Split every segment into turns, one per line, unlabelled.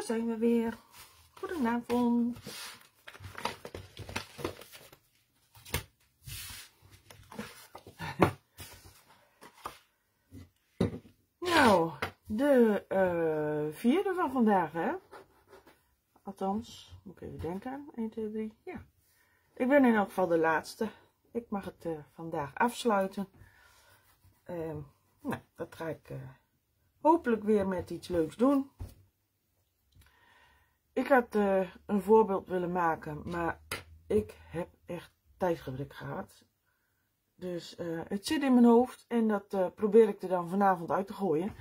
Daar zijn we weer. Goedenavond. Nou, de vierde van vandaag, hè? Althans, moet ik even denken. 1, 2, 3, ja. Ik ben in elk geval de laatste. Ik mag het vandaag afsluiten. Nou, dat ga ik hopelijk weer met iets leuks doen. Ik had een voorbeeld willen maken, maar ik heb echt tijdgebrek gehad. Dus het zit in mijn hoofd en dat probeer ik er dan vanavond uit te gooien.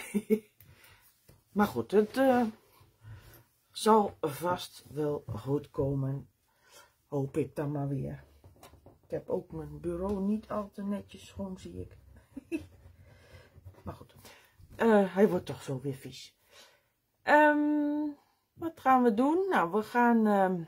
Maar goed, het zal vast wel goed komen. Hoop ik dan maar weer. Ik heb ook mijn bureau niet al te netjes schoon, zie ik. Maar goed, hij wordt toch zo weer vies. Wat gaan we doen? Nou, we gaan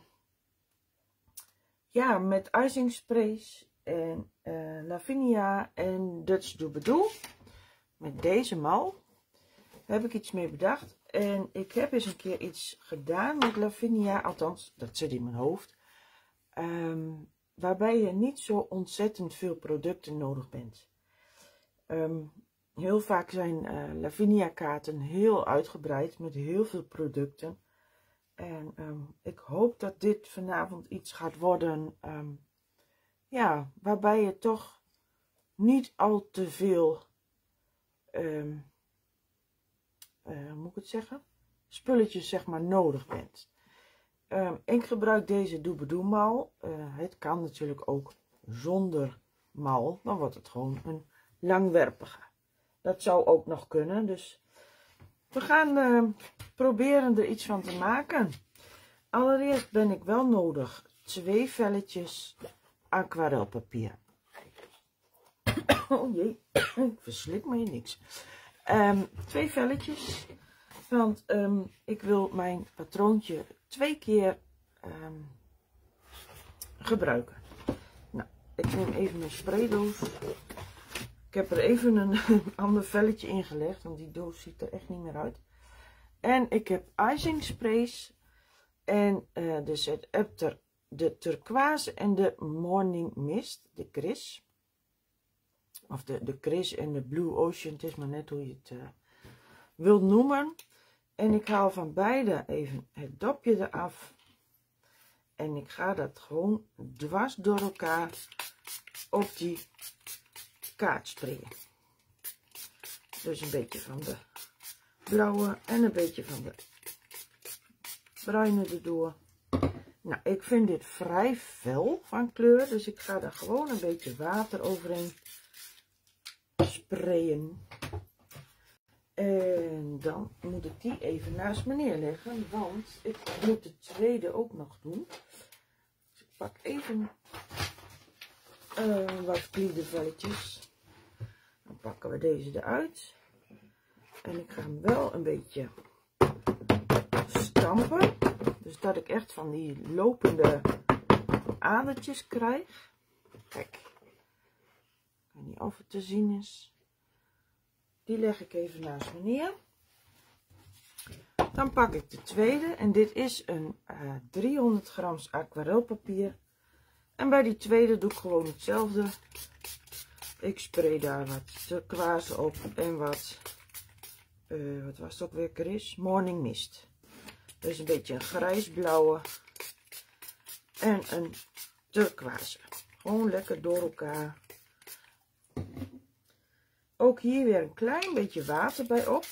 ja, met icing sprays en Lavinia en Dutch Doobadoo. Met deze mal heb ik iets mee bedacht. En ik heb eens een keer iets gedaan met Lavinia, althans, dat zit in mijn hoofd. Waarbij je niet zo ontzettend veel producten nodig bent. Heel vaak zijn Lavinia kaarten heel uitgebreid met heel veel producten. En ik hoop dat dit vanavond iets gaat worden, ja, waarbij je toch niet al te veel, moet ik het zeggen, spulletjes zeg maar nodig bent. Ik gebruik deze Doobadoo mal. Het kan natuurlijk ook zonder mal, dan wordt het gewoon een langwerpige. Dat zou ook nog kunnen, dus we gaan proberen er iets van te maken. Allereerst ben ik wel nodig 2 velletjes aquarelpapier. Oh jee, ik verslik me in niks. 2 velletjes, want ik wil mijn patroontje 2 keer gebruiken. Nou, ik neem even mijn spraydoos. Ik heb er even een ander velletje in gelegd, want die doos ziet er echt niet meer uit. En ik heb icing sprays en dus de turquoise en de morning mist, de Kris. Of de Kris en de Blue Ocean, het is maar net hoe je het wilt noemen. En ik haal van beide even het dopje eraf. En ik ga dat gewoon dwars door elkaar op die kaart sprayen. Dus een beetje van de blauwe en een beetje van de bruine erdoor. Nou, ik vind dit vrij fel van kleur, dus ik ga er gewoon een beetje water overheen sprayen. En dan moet ik die even naast me neerleggen, want ik moet de tweede ook nog doen. Dus ik pak even wat gliedervelletjes. Dan pakken we deze eruit. En ik ga hem wel een beetje stampen. Dus dat ik echt van die lopende adertjes krijg. Kijk. Ik weet niet of het te zien is. Die leg ik even naast me neer. Dan pak ik de tweede. En dit is een 300 gram aquarelpapier. En bij die tweede doe ik gewoon hetzelfde. Ik spray daar wat turquoise op en wat was het ook weer, Kris? Morning mist. Dus een beetje een grijsblauwe en een turquoise. Gewoon lekker door elkaar. Ook hier weer een klein beetje water bij op.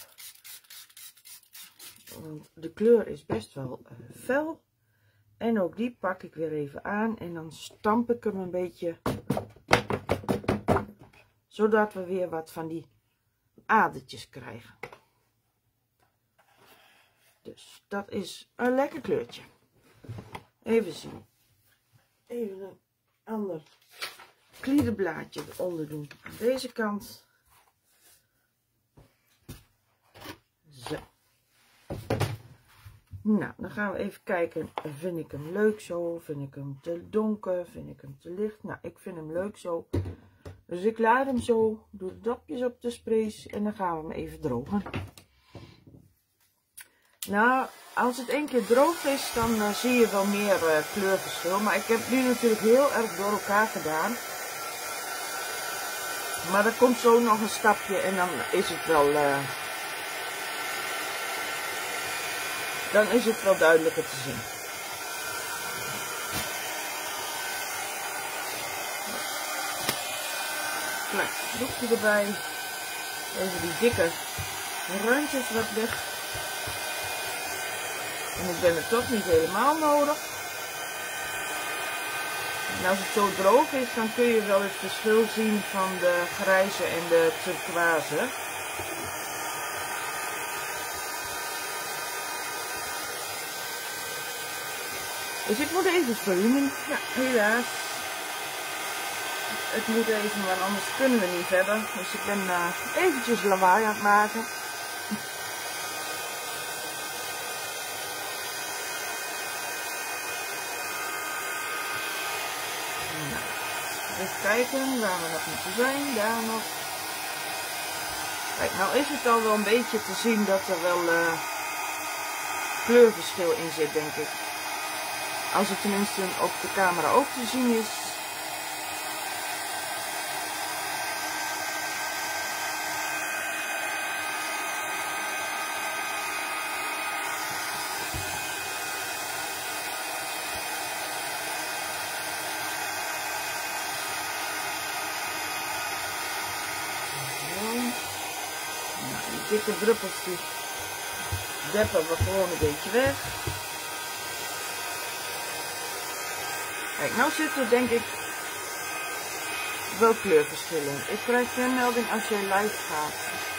Want de kleur is best wel fel. En ook die pak ik weer even aan en dan stamp ik hem een beetje. Zodat we weer wat van die adertjes krijgen. Dus dat is een lekker kleurtje. Even zien. Even een ander gliederblaadje eronder doen. Aan deze kant. Zo. Nou, dan gaan we even kijken. Vind ik hem leuk zo? Vind ik hem te donker? Vind ik hem te licht? Nou, ik vind hem leuk zo. Dus ik laat hem zo. Doe de dopjes op de sprays. En dan gaan we hem even drogen. Nou, als het één keer droog is, dan zie je wel meer kleurverschil. Maar ik heb nu natuurlijk heel erg door elkaar gedaan. Maar er komt zo nog een stapje en dan is het wel, duidelijker te zien. Klein doekje erbij. Even die dikke randjes wat weg. En ik ben het toch niet helemaal nodig. En als het zo droog is, dan kun je wel het verschil zien van de grijze en de turquoise. Dus ik moet even filmen. Ja, helaas. Het moet even, want anders kunnen we niet verder. Dus ik ben eventjes lawaai aan het maken. Nou, even kijken waar we nog moeten zijn. Daar nog. Kijk, nou is het al wel een beetje te zien dat er wel kleurverschil in zit, denk ik. Als het tenminste op de camera ook te zien is. Dikke druppels die deppen we gewoon een beetje weg. Kijk, nou zit er denk ik wel kleurverschillen. Ik krijg geen melding als je live gaat.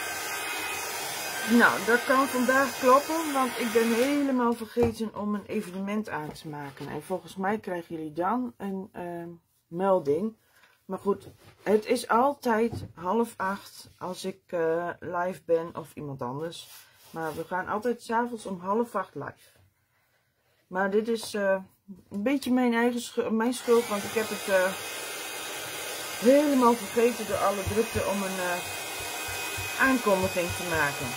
Nou, dat kan vandaag kloppen, want ik ben helemaal vergeten om een evenement aan te maken. En volgens mij krijgen jullie dan een melding. Maar goed, het is altijd 7:30 als ik live ben of iemand anders. Maar we gaan altijd 's avonds om 7:30 live. Maar dit is een beetje mijn schuld, want ik heb het helemaal vergeten door alle drukte om een aankondiging te maken.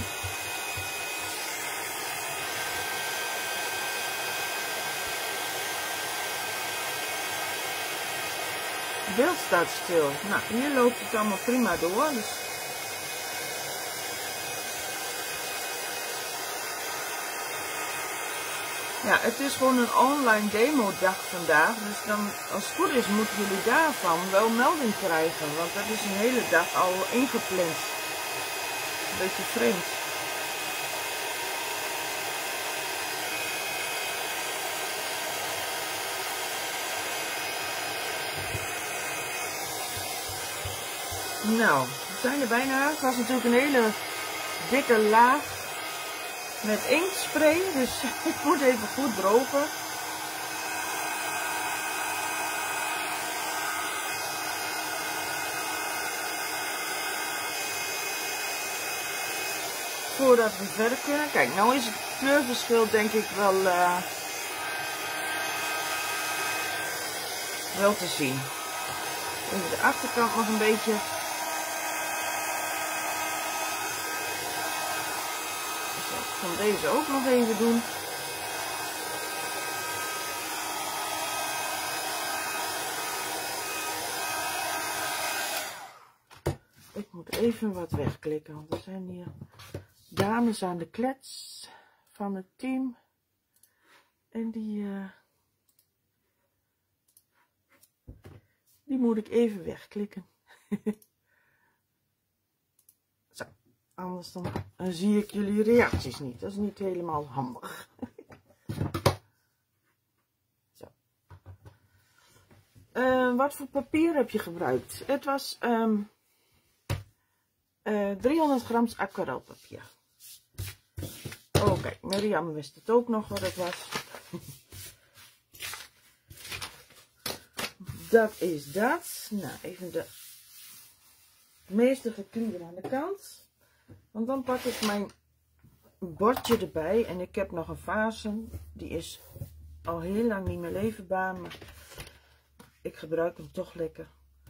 Het beeld staat stil. Nou, hier loopt het allemaal prima door. Dus ja, het is gewoon een online demo dag vandaag. Dus dan, als het goed is, moeten jullie daarvan wel melding krijgen. Want dat is een hele dag al ingepland. Een beetje vreemd. Nou, we zijn er bijna. Het was natuurlijk een hele dikke laag met inktspray, dus ik moet even goed drogen. Voordat we verder kunnen. Kijk, nou is het kleurverschil denk ik wel te zien. Even de achterkant nog een beetje. Ik kan deze ook nog even doen. Ik moet even wat wegklikken, want er zijn hier dames aan de klets van het team. En die moet ik even wegklikken. Zo, anders dan zie ik jullie reacties niet. Dat is niet helemaal handig. Zo. Wat voor papier heb je gebruikt? Het was 300 gram aquarelpapier. Oh, kijk, Mirjam wist het ook nog wat het was. Dat is dat. Nou, even de meeste geklieder aan de kant. Want dan pak ik mijn bordje erbij. En ik heb nog een fase. Die is al heel lang niet meer leverbaar. Maar ik gebruik hem toch lekker.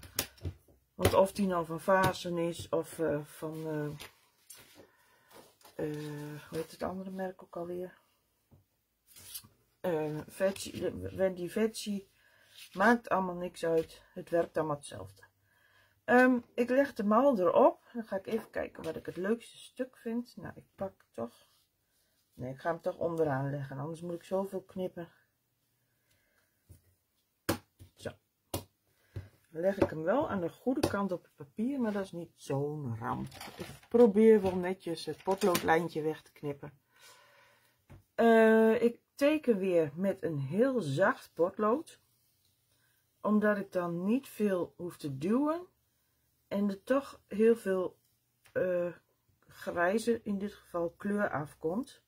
Want of die nou van Vazen is of van hoe heet het andere merk ook alweer? Die Vetsy maakt allemaal niks uit. Het werkt allemaal hetzelfde. Ik leg de mal erop. Dan ga ik even kijken wat ik het leukste stuk vind. Nou, ik pak toch. Nee, ik ga hem toch onderaan leggen. Anders moet ik zoveel knippen. Zo. Dan leg ik hem wel aan de goede kant op het papier. Maar dat is niet zo'n ramp. Ik probeer wel netjes het potloodlijntje weg te knippen. Ik teken weer met een heel zacht potlood. Omdat ik dan niet veel hoef te duwen. En er toch heel veel grijze, in dit geval kleur, afkomt.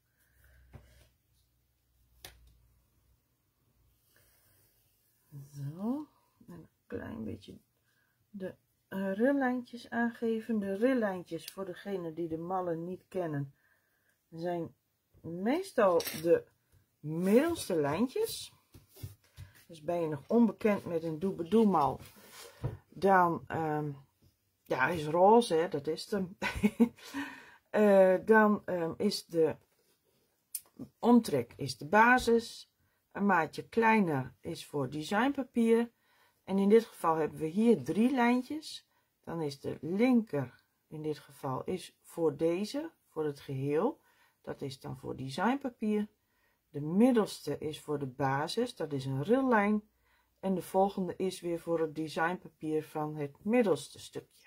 Zo. En een klein beetje de rillijntjes aangeven. De rillijntjes, voor degenen die de mallen niet kennen, zijn meestal de middelste lijntjes. Dus ben je nog onbekend met een doe-bedoe-mal, dan ja, hij is roze, hè, dat is hem. Dan is de omtrek is de basis. Een maatje kleiner is voor designpapier. En in dit geval hebben we hier 3 lijntjes. Dan is de linker in dit geval is voor deze, voor het geheel. Dat is dan voor designpapier. De middelste is voor de basis, dat is een rillijn. En de volgende is weer voor het designpapier van het middelste stukje.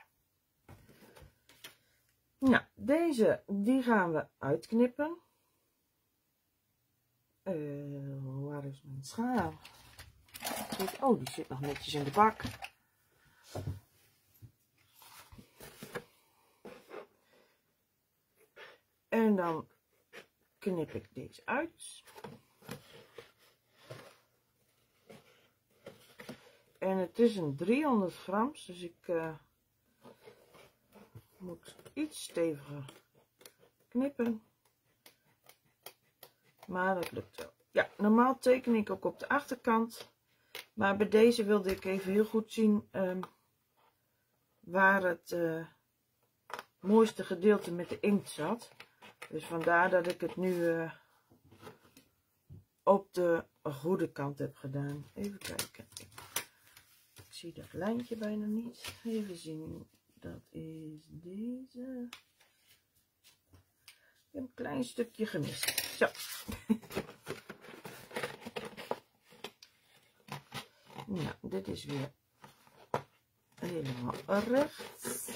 Nou, deze die gaan we uitknippen. Waar is mijn schaar? Oh, die zit nog netjes in de bak. En dan knip ik deze uit. En het is een 300 gram, dus ik moet iets steviger knippen. Maar dat lukt wel. Ja, normaal teken ik ook op de achterkant. Maar bij deze wilde ik even heel goed zien waar het mooiste gedeelte met de inkt zat. Dus vandaar dat ik het nu op de goede kant heb gedaan. Even kijken. Ik zie dat lijntje bijna niet. Even zien. Dat is deze. Ik heb een klein stukje gemist. Zo. Nou, dit is weer helemaal recht.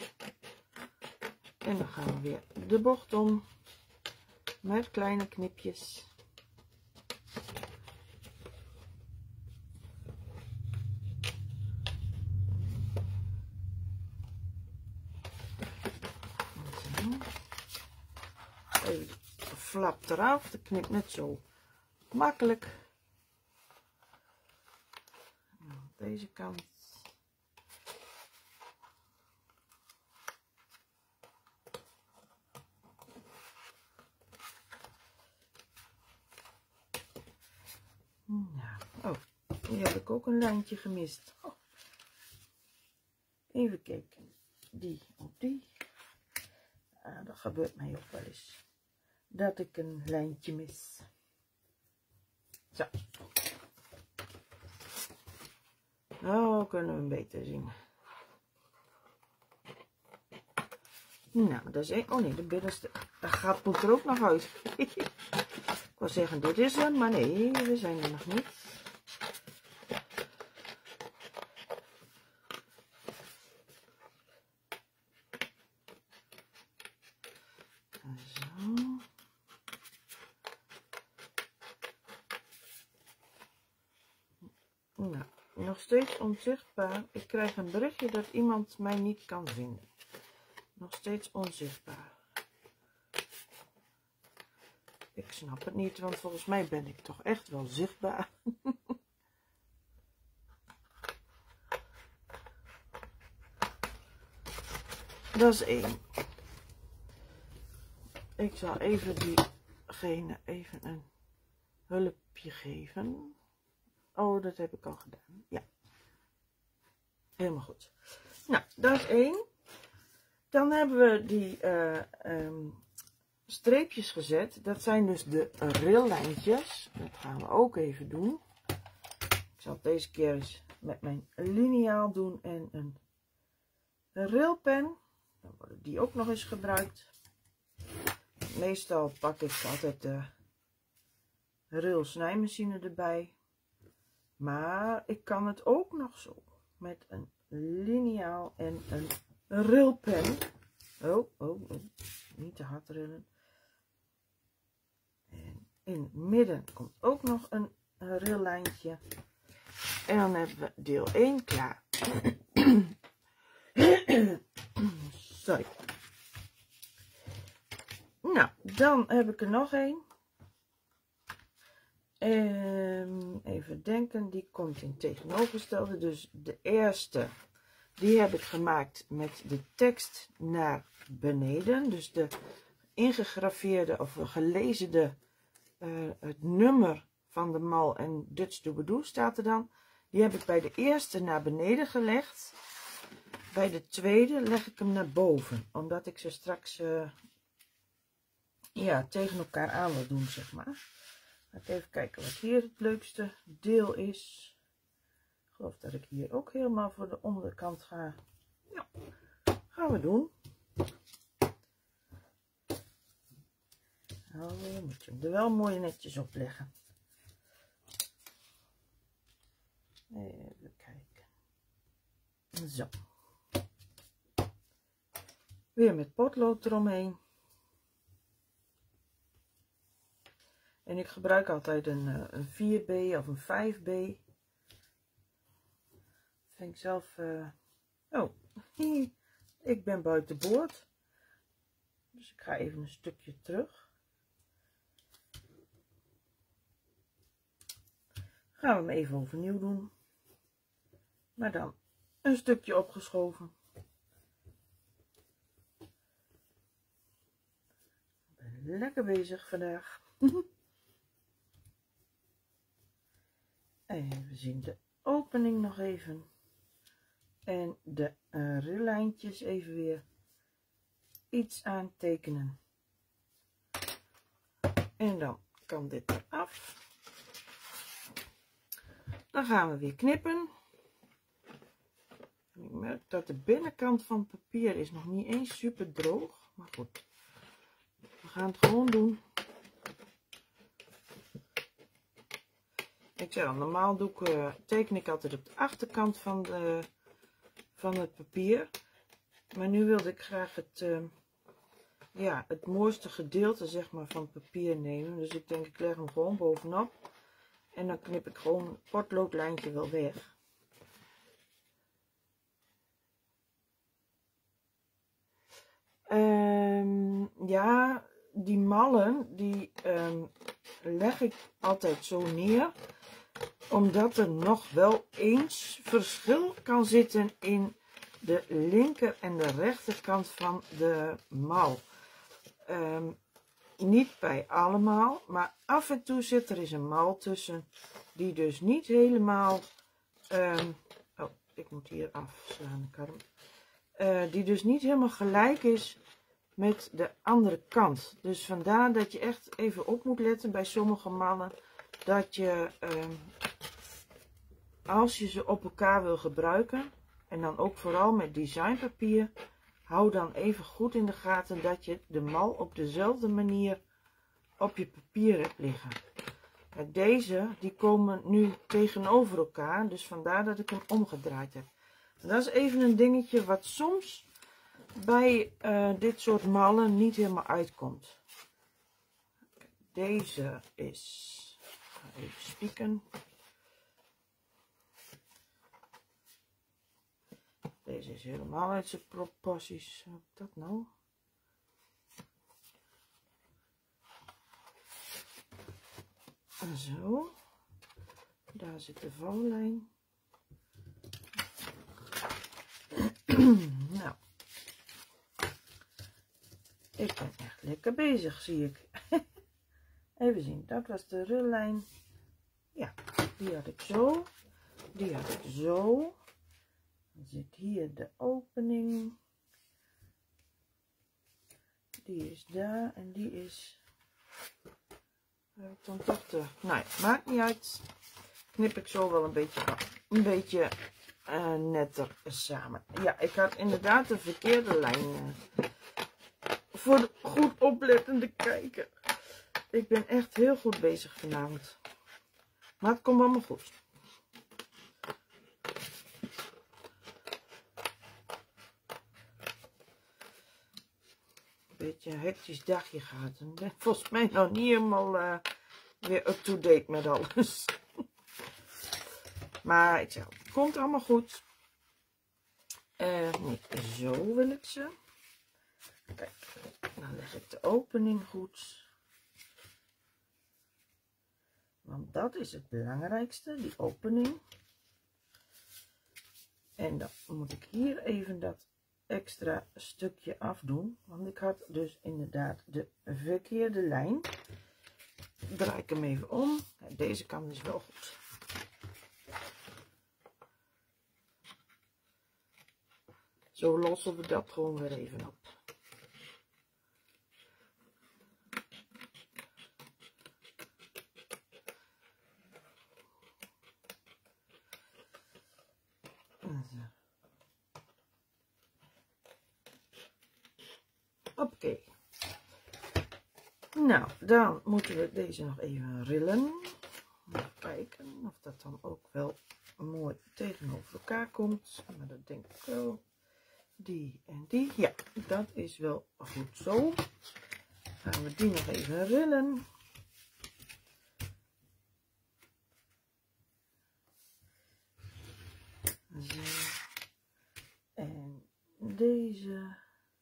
En dan gaan we weer de bocht om met kleine knipjes. Even flap eraf, dat knipt net zo makkelijk. Deze kant. Nou, oh, hier heb ik ook een lijntje gemist. Oh. Even kijken. Die op die. Dat gebeurt mij ook wel eens. Dat ik een lijntje mis. Zo. Nou kunnen we hem beter zien. Nou, dat is één. Oh nee, de binnenste. Dat gaat moet er ook nog uit. Ik wou zeggen, dit is hem, maar nee, we zijn er nog niet. Zo. Nou, nog steeds onzichtbaar. Ik krijg een berichtje dat iemand mij niet kan vinden. Nog steeds onzichtbaar. Ik snap het niet, want volgens mij ben ik toch echt wel zichtbaar. Dat is 1. Ik zal even diegene even een hulpje geven. Oh, dat heb ik al gedaan. Ja. Helemaal goed. Nou, dat is 1. Dan hebben we die streepjes gezet. Dat zijn dus de rillijntjes. Dat gaan we ook even doen. Ik zal het deze keer eens met mijn liniaal doen en een rilpen. Dan worden die ook nog eens gebruikt. Meestal pak ik altijd de ril snijmachine erbij. Maar ik kan het ook nog zo. Met een liniaal en een rilpen. Oh. Niet te hard rillen. En in het midden komt ook nog een rillijntje. En dan hebben we deel 1 klaar. Sorry. Nou, dan heb ik er nog één. Even denken, die komt in tegenovergestelde. Dus de eerste, die heb ik gemaakt met de tekst naar beneden. Dus de ingegraveerde of gelezen het nummer van de mal en Dutch Doobiedoe staat er dan. Die heb ik bij de eerste naar beneden gelegd. Bij de tweede leg ik hem naar boven. Omdat ik ze straks ja, tegen elkaar aan wil doen, zeg maar. Even kijken wat hier het leukste deel is. Ik geloof dat ik hier ook helemaal voor de onderkant ga. Ja, gaan we doen. Nou, moet je hem er wel mooi netjes op leggen. Even kijken. Zo. Weer met potlood eromheen. En ik gebruik altijd een 4B of een 5B. Vind ik zelf... Oh, ik ben buiten boord. Dus ik ga even een stukje terug. Gaan we hem even overnieuw doen. Maar dan een stukje opgeschoven. Ik ben lekker bezig vandaag. Even zien de opening nog even. En de rillijntjes even weer iets aantekenen. En dan kan dit eraf. Dan gaan we weer knippen. Ik merk dat de binnenkant van het papier is nog niet eens super droog. Maar goed, we gaan het gewoon doen. Ik zeg al, normaal teken ik altijd op de achterkant van het papier. Maar nu wilde ik graag ja, het mooiste gedeelte, zeg maar, van het papier nemen. Dus ik denk, ik leg hem gewoon bovenop. En dan knip ik gewoon het potloodlijntje wel weg. Ja, die mallen, die leg ik altijd zo neer. Omdat er nog wel eens verschil kan zitten in de linker en de rechterkant van de mal. Niet bij allemaal, maar af en toe zit er eens een mal tussen die dus niet helemaal... oh, ik moet hier afslaan, Karm. Die dus niet helemaal gelijk is met de andere kant. Dus vandaar dat je echt even op moet letten bij sommige mallen. Dat je, als je ze op elkaar wil gebruiken, en dan ook vooral met designpapier, hou dan even goed in de gaten dat je de mal op dezelfde manier op je papier hebt liggen. Deze, die komen nu tegenover elkaar, dus vandaar dat ik hem omgedraaid heb. En dat is even een dingetje wat soms bij dit soort mallen niet helemaal uitkomt. Deze is, ik ga even spieken. Deze is helemaal uit zijn proporties. Hoe heb ik dat nou? Zo. Daar zit de vouwlijn. Nou. Ik ben echt lekker bezig, zie ik. Even zien, dat was de rullijn. Ja, die had ik zo. Die had ik zo. Dan zit hier de opening. die is daar en die is dan toch de, nou ja, maakt niet uit. Knip ik zo wel een beetje netter samen. Ja, ik had inderdaad de verkeerde lijn voor de goed oplettende kijker. Ik ben echt heel goed bezig vanavond. Maar het komt allemaal goed. Beetje een hectisch dagje gehad. Ik ben volgens mij nog niet helemaal weer up-to-date met alles. Maar ik zeg, het komt allemaal goed. Nee, zo wil ik ze. Kijk, dan leg ik de opening goed. Want dat is het belangrijkste, die opening. En dan moet ik hier even dat extra stukje afdoen. Want ik had dus inderdaad de verkeerde lijn. Draai ik hem even om. Deze kant is wel goed. Zo lossen we dat gewoon weer even op. Oké. Nou, dan moeten we deze nog even rillen. Even kijken of dat dan ook wel mooi tegenover elkaar komt. Maar dat denk ik wel. Die en die. Ja, dat is wel goed zo. Gaan we die nog even rillen. Zo. En deze.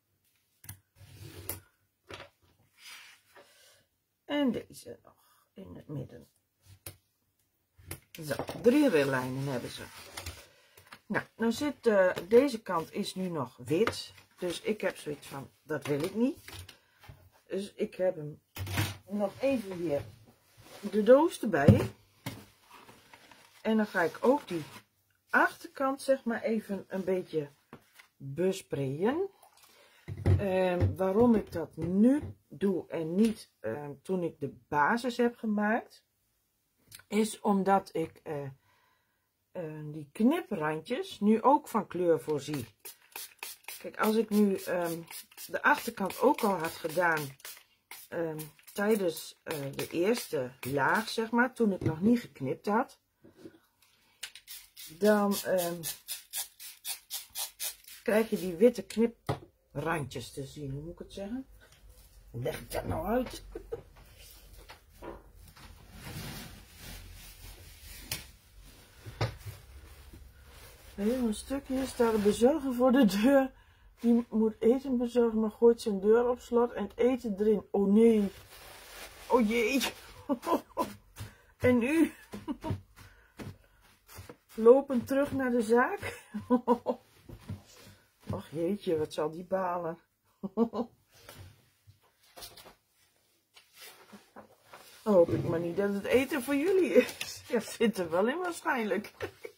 En deze nog in het midden. Zo, 3 rillijnen hebben ze. Nou zit deze kant is nu nog wit. Dus ik heb zoiets van, dat wil ik niet. Dus ik heb hem nog even weer de doos erbij. En dan ga ik ook die achterkant zeg maar even een beetje besprayen. Waarom ik dat nu doe en niet toen ik de basis heb gemaakt, is omdat ik die kniprandjes nu ook van kleur voorzie. Kijk, als ik nu de achterkant ook al had gedaan tijdens de eerste laag, zeg maar, toen ik nog niet geknipt had, dan krijg je die witte kniprandjes te zien. Hoe moet ik het zeggen? Hoe leg ik dat nou uit? Een stukje staat de bezorger voor de deur. Die moet eten bezorgen, maar gooit zijn deur op slot en het eten erin. Oh nee. Oh jee. En nu? Lopen terug naar de zaak. Och jeetje, wat zal die balen. Hoop ik maar niet dat het eten voor jullie is. Ja, zit er wel in waarschijnlijk.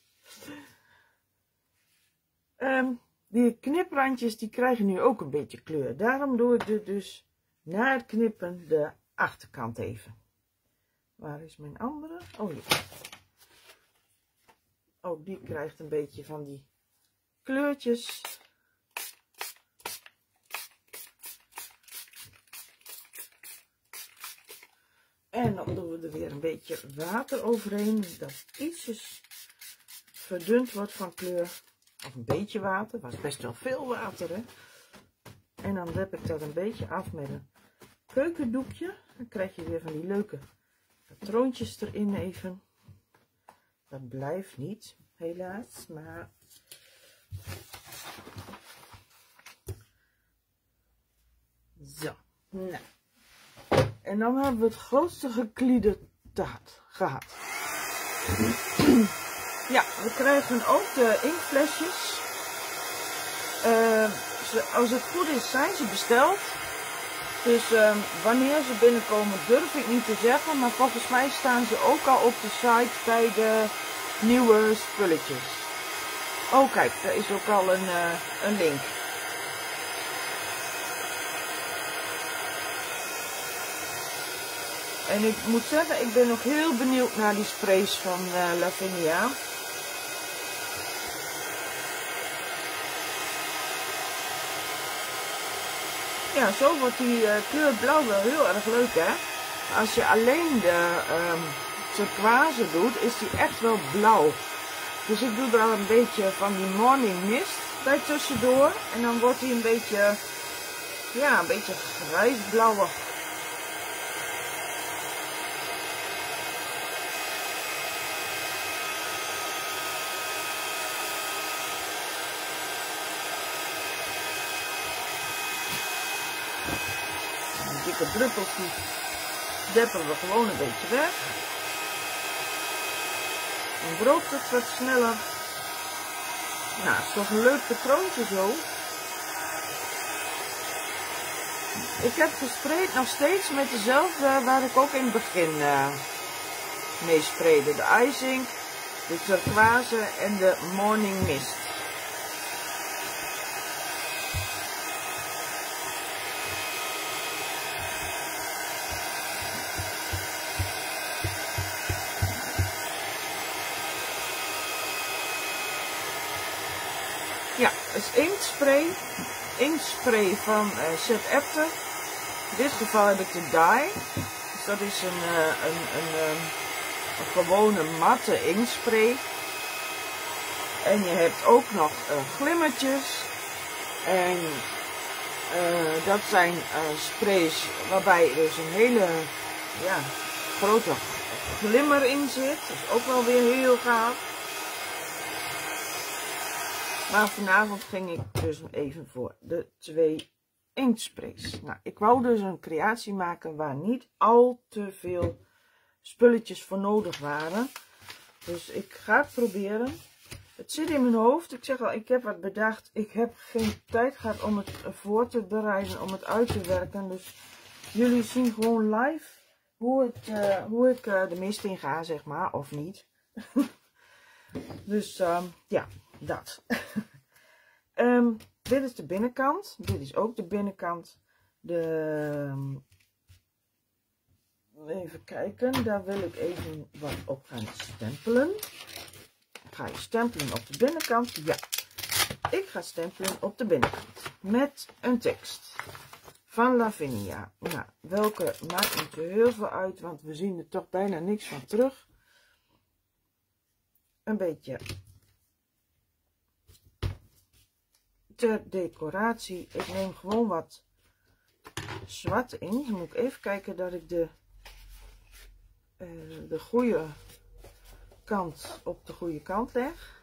Die kniprandjes die krijgen nu ook een beetje kleur. Daarom doe ik er dus na het knippen de achterkant even. Waar is mijn andere? Oh ja. Oh, die krijgt een beetje van die kleurtjes. En dan doen we er weer een beetje water overheen. Dat ietsjes verdund wordt van kleur. Of een beetje water. Was best wel veel water, hè. En dan dep ik dat een beetje af met een keukendoekje. Dan krijg je weer van die leuke patroontjes erin even. Dat blijft niet, helaas. Maar zo. Nou. En dan hebben we het grootste gekliede gehad. Ja, we krijgen ook de inktflesjes. Als het goed is, zijn ze besteld. Dus wanneer ze binnenkomen durf ik niet te zeggen. Maar volgens mij staan ze ook al op de site bij de nieuwe spulletjes. Oh kijk, daar is ook al een link. En ik moet zeggen, ik ben nog heel benieuwd naar die sprays van Lavinia. Ja, zo wordt die kleur blauw wel heel erg leuk, hè. Als je alleen de turquoise doet, is die echt wel blauw. Dus ik doe er een beetje van die morning mist bij tussendoor. En dan wordt hij een beetje, ja, een beetje grijsblauwig. Die dikke druppels die deppen we gewoon een beetje weg. Dan droogt het wat sneller. Nou, het is toch een leuk patroontje zo. Ik heb gespreid nog steeds met dezelfde waar ik ook in het begin mee spreide. De icing, de turquoise en de morning mist. Ja, het is inktspray van Set Apter. In dit geval heb ik de dye. Dus dat is een gewone matte inktspray. En je hebt ook nog glimmertjes. En dat zijn sprays waarbij dus een hele grote glimmer in zit. Dat is ook wel weer heel gaaf. Maar vanavond ging ik dus even voor de 2 inktsprays. Nou, ik wou dus een creatie maken waar niet al te veel spulletjes voor nodig waren. Dus ik ga het proberen. Het zit in mijn hoofd. Ik zeg al, ik heb wat bedacht. Ik heb geen tijd gehad om het voor te bereiden, om het uit te werken. Dus jullie zien gewoon live hoe ik de mist in ga, zeg maar. Of niet. Dus ja, dat. Dit is de binnenkant. Dit is ook de binnenkant. Even kijken. Daar wil ik even wat op gaan stempelen. Ga je stempelen op de binnenkant? Ja. Ik ga stempelen op de binnenkant. Met een tekst. Van Lavinia. Nou, welke maakt niet zo heel veel uit. Want we zien er toch bijna niks van terug. Een beetje ter decoratie. Ik neem gewoon wat zwart in. Dan moet ik even kijken dat ik de goede kant op de goede kant leg.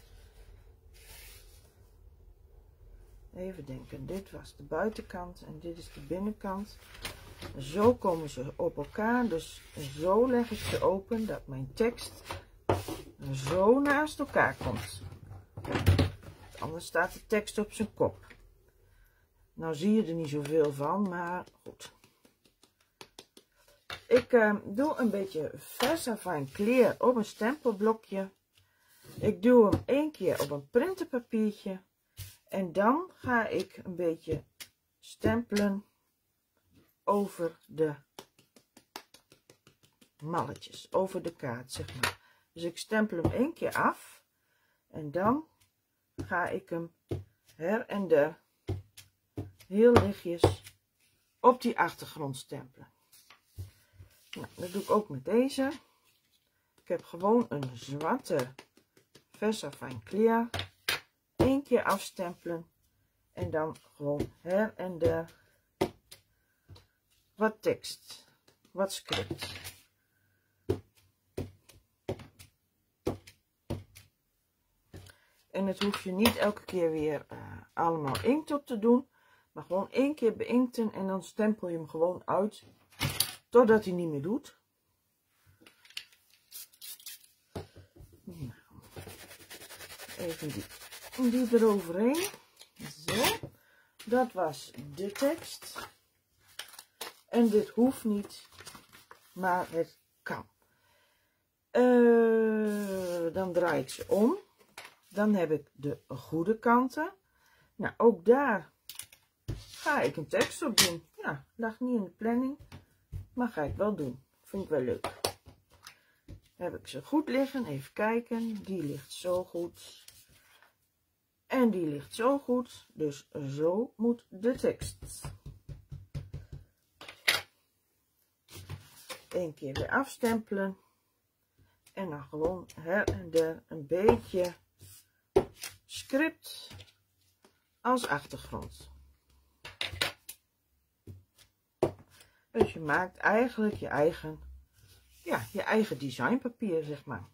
Even denken, dit was de buitenkant en dit is de binnenkant. Zo komen ze op elkaar, dus zo leg ik ze open dat mijn tekst zo naast elkaar komt. Anders staat de tekst op zijn kop. Nou zie je er niet zoveel van, maar goed. Ik doe een beetje VersaFine Clear op een stempelblokje. Ik doe hem 1 keer op een printerpapiertje. En dan ga ik een beetje stempelen over de malletjes, over de kaart, zeg maar. Dus ik stempel hem 1 keer af. En dan ga ik hem her en der heel lichtjes op die achtergrond stempelen. Nou, dat doe ik ook met deze. Ik heb gewoon een zwarte VersaFine Clear. 1 keer afstempelen. En dan gewoon her en der wat tekst. Wat script. En het hoef je niet elke keer weer allemaal inkt op te doen. Maar gewoon 1 keer beinkten en dan stempel je hem gewoon uit. Totdat hij niet meer doet. Nou, even die eroverheen. Zo. Dat was de tekst. En dit hoeft niet. Maar het kan. Dan draai ik ze om. Dan heb ik de goede kanten. Nou, ook daar ga ik een tekst op doen. Ja, lag niet in de planning. Maar ga ik wel doen. Vind ik wel leuk. Heb ik ze goed liggen? Even kijken. Die ligt zo goed. En die ligt zo goed. Dus zo moet de tekst. Eén keer weer afstempelen. En dan gewoon her en der een beetje script als achtergrond. Dus je maakt eigenlijk je eigen designpapier, zeg maar.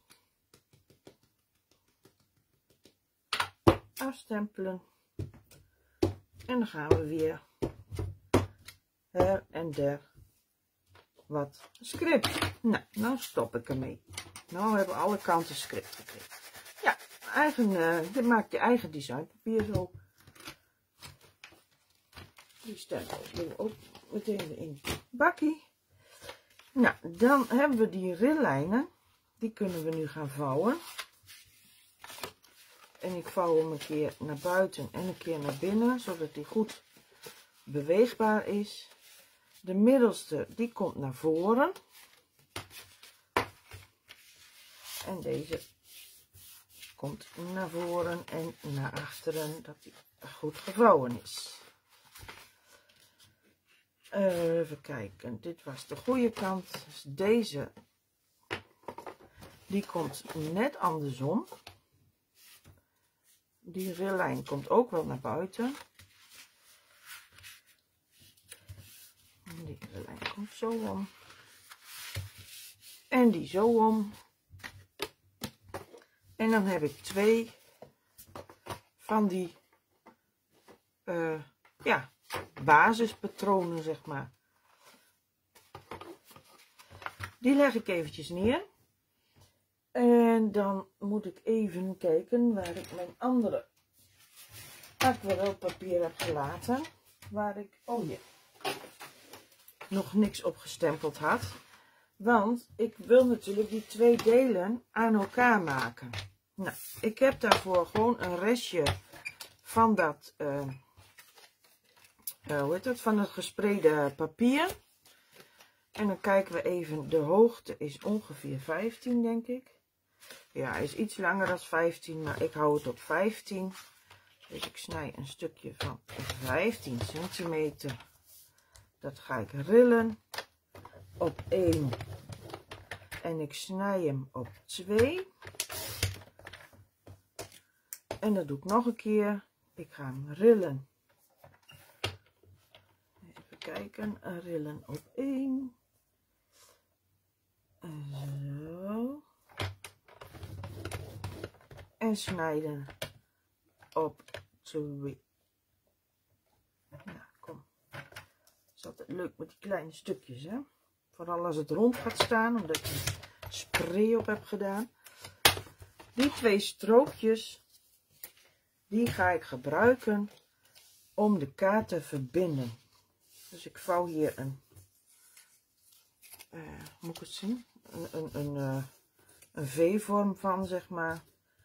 Afstempelen. En dan gaan we weer her en der wat script. Nou stop ik ermee. Nou hebben we alle kanten script gekregen. Ja, je maakt je eigen designpapier zo. Die stempel doen we ook meteen in het bakkie. Nou, dan hebben we die rillijnen. Die kunnen we nu gaan vouwen. En ik vouw hem een keer naar buiten en een keer naar binnen, zodat die goed beweegbaar is. De middelste, die komt naar voren. En deze komt naar voren en naar achteren, dat die goed gevouwen is. Even kijken, dit was de goede kant. Dus deze, die komt net andersom. Die rillijn komt ook wel naar buiten. Die rillijn komt zo om. En die zo om. En dan heb ik twee van die basispatronen, zeg maar. Die leg ik eventjes neer. En dan moet ik even kijken waar ik mijn andere aquarelpapier heb gelaten. Waar ik, nog niks op gestempeld had. Want ik wil natuurlijk die twee delen aan elkaar maken. Nou, ik heb daarvoor gewoon een restje van dat, van het gespreide papier. En dan kijken we even, de hoogte is ongeveer 15, denk ik. Ja, hij is iets langer dan 15, maar ik hou het op 15. Dus ik snij een stukje van 15 centimeter. Dat ga ik rillen op 1. En ik snij hem op 2. En dat doe ik nog een keer. Ik ga hem rillen. Even kijken, rillen op 1. Zo. En snijden op 2. Nou, kom. Is altijd leuk met die kleine stukjes, hè? Vooral als het rond gaat staan, omdat je spray op hebt gedaan. Die twee strookjes, die ga ik gebruiken om de kaart te verbinden. Dus ik vouw hier een, moet ik het zien? Een V-vorm van, zeg maar.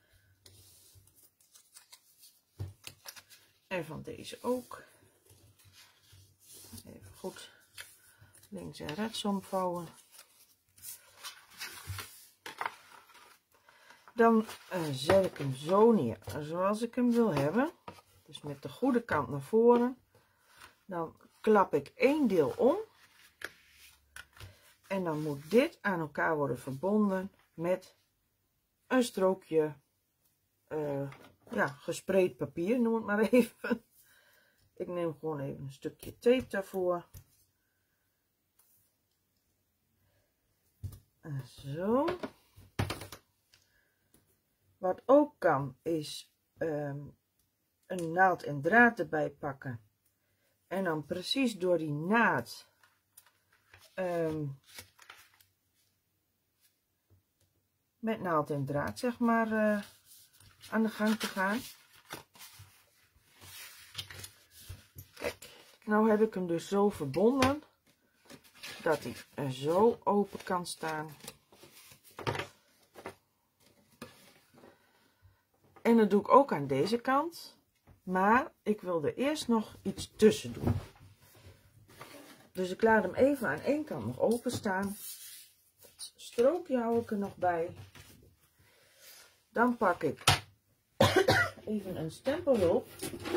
En van deze ook. Even goed links en rechts omvouwen. Dan zet ik hem zo neer zoals ik hem wil hebben. Dus met de goede kant naar voren. Dan klap ik één deel om. En dan moet dit aan elkaar worden verbonden met een strookje gespreid papier, noem het maar even. Ik neem gewoon even een stukje tape daarvoor. Zo. Wat ook kan is een naald en draad erbij pakken. En dan precies door die naad met naald en draad, zeg maar, aan de gang te gaan. Kijk, nou heb ik hem dus zo verbonden dat hij er zo open kan staan. En dat doe ik ook aan deze kant, maar ik wil er eerst nog iets tussen doen. Dus ik laat hem even aan één kant nog open staan. strookje hou ik er nog bij. Dan pak ik even een stempelhulp.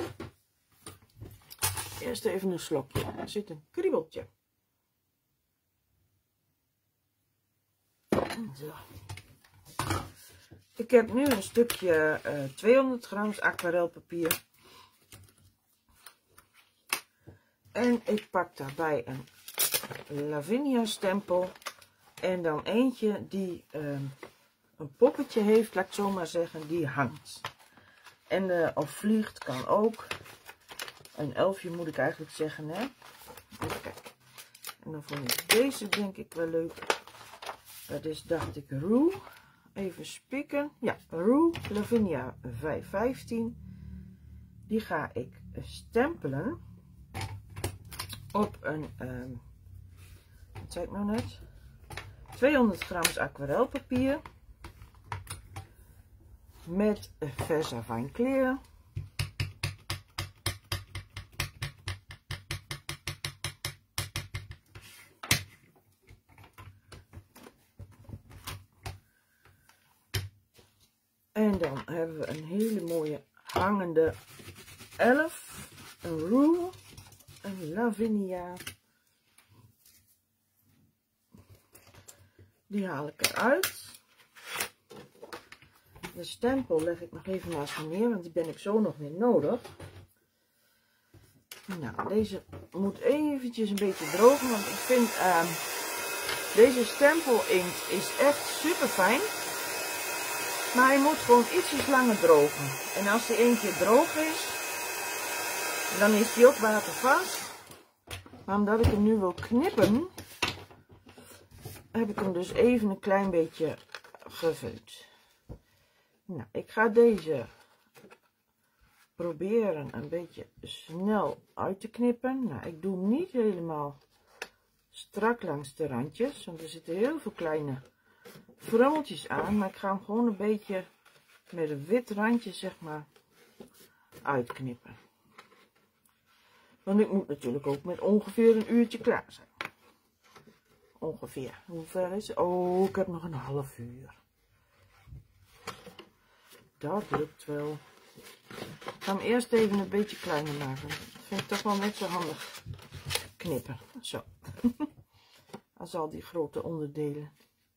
Eerst even een slokje. Er zit een kriebeltje. Zo. Ik heb nu een stukje 200 gram aquarelpapier. En ik pak daarbij een Lavinia stempel. En dan eentje die een poppetje heeft, laat ik zo maar zeggen, die hangt. En of vliegt kan ook. Een elfje moet ik eigenlijk zeggen, hè. Even kijken. En dan vond ik deze denk ik wel leuk. Dat is, dacht ik, Rue. Even spikken. Ja, Rue Lavinia 515. Die ga ik stempelen op een, wat zei ik nou net? 200 gram aquarelpapier. Met Versafine kleur. En dan hebben we een hele mooie hangende 11. Een Rue. Een Lavinia. Die haal ik eruit. De stempel leg ik nog even naast me neer, want die ben ik zo nog weer nodig. Nou, deze moet eventjes een beetje drogen, want ik vind deze stempel inkt is echt super fijn. Maar hij moet gewoon ietsjes langer drogen. En als die één keer droog is, dan is die ook watervast. Maar omdat ik hem nu wil knippen, heb ik hem dus even een klein beetje gevuld. Nou, ik ga deze proberen een beetje snel uit te knippen. Nou, ik doe hem niet helemaal strak langs de randjes, want er zitten heel veel kleine frummeltjes aan. Maar ik ga hem gewoon een beetje met een wit randje, zeg maar, uitknippen. Want ik moet natuurlijk ook met ongeveer een uurtje klaar zijn. Ongeveer. Hoe ver is het? Oh, ik heb nog een half uur. Dat lukt wel. Ik ga hem eerst even een beetje kleiner maken. Dat vind ik toch wel net zo handig. Knippen. Zo. Als al die grote onderdelen.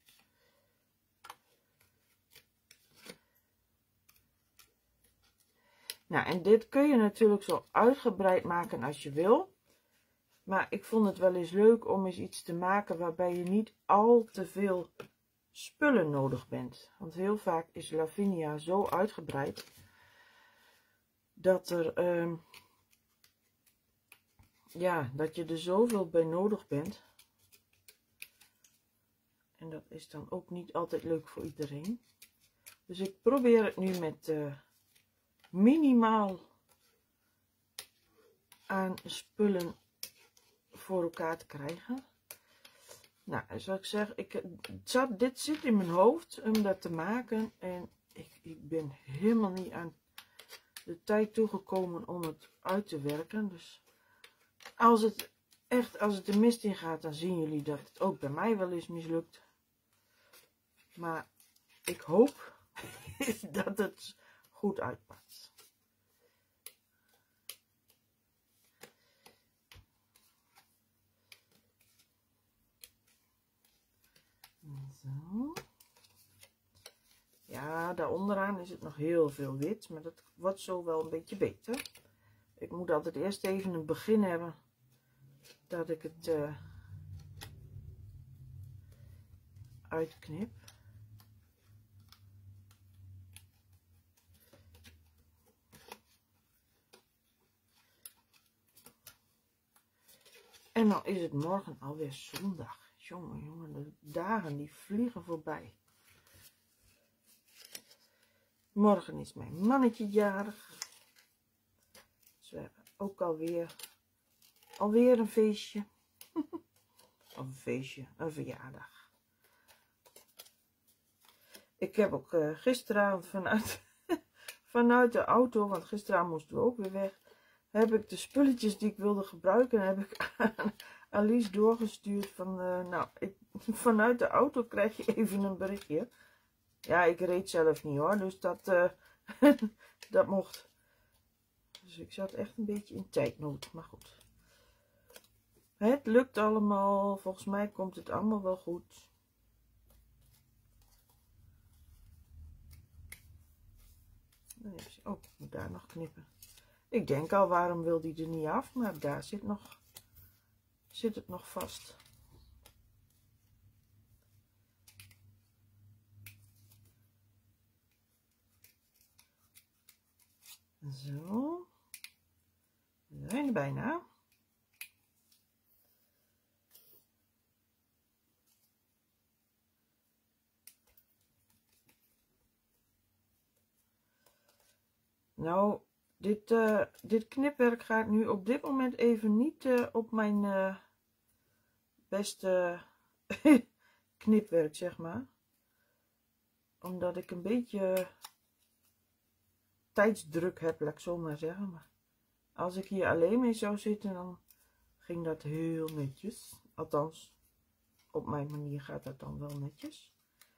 Nou, en dit kun je natuurlijk zo uitgebreid maken als je wil. Maar ik vond het wel eens leuk om eens iets te maken waarbij je niet al te veel spullen nodig bent. Want heel vaak is Lavinia zo uitgebreid dat dat je er zoveel bij nodig bent. En dat is dan ook niet altijd leuk voor iedereen. Dus ik probeer het nu met minimaal aan spullen voor elkaar te krijgen. Nou, zoals ik zeg, dit zit in mijn hoofd om dat te maken. En ik ben helemaal niet aan de tijd toegekomen om het uit te werken. Dus als het de mist in gaat, dan zien jullie dat het ook bij mij wel eens mislukt. Maar ik hoop dat het goed uitpakt. Zo. Ja, daar onderaan is het nog heel veel wit, maar dat wordt zo wel een beetje beter. Ik moet altijd eerst even een begin hebben dat ik het uitknip. En dan is het morgen alweer zondag. Jongen, de dagen die vliegen voorbij. Morgen is mijn mannetje jarig. Dus we hebben ook alweer een feestje. Of een feestje, een verjaardag. Ik heb ook gisteravond vanuit de auto, want gisteravond moesten we ook weer weg, heb ik de spulletjes die ik wilde gebruiken, heb ik aan Alice doorgestuurd van, nou, vanuit de auto krijg je even een berichtje. Ja, ik reed zelf niet hoor, dus dat, dat mocht. Dus ik zat echt een beetje in tijdnood, maar goed. Het lukt allemaal, volgens mij komt het allemaal wel goed. Oh, ik moet daar nog knippen. Ik denk al, waarom wil die er niet af? Maar daar zit het nog vast. Zo. We zijn er bijna. Nou, dit knipwerk gaat nu op dit moment even niet op mijn beste knipwerk, zeg maar. Omdat ik een beetje tijdsdruk heb, laat ik zo maar zeggen. Maar als ik hier alleen mee zou zitten, dan ging dat heel netjes. Althans, op mijn manier gaat dat dan wel netjes.